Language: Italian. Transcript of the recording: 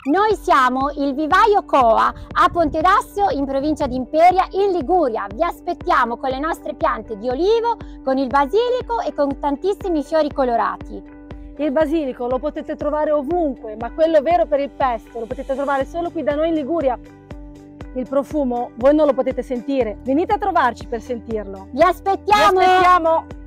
Noi siamo il Vivaio Coa a Ponterassio in provincia di Imperia in Liguria. Vi aspettiamo con le nostre piante di olivo, con il basilico e con tantissimi fiori colorati. Il basilico lo potete trovare ovunque, ma quello vero per il pesto lo potete trovare solo qui da noi in Liguria. Il profumo voi non lo potete sentire, venite a trovarci per sentirlo. Vi aspettiamo! Vi aspettiamo!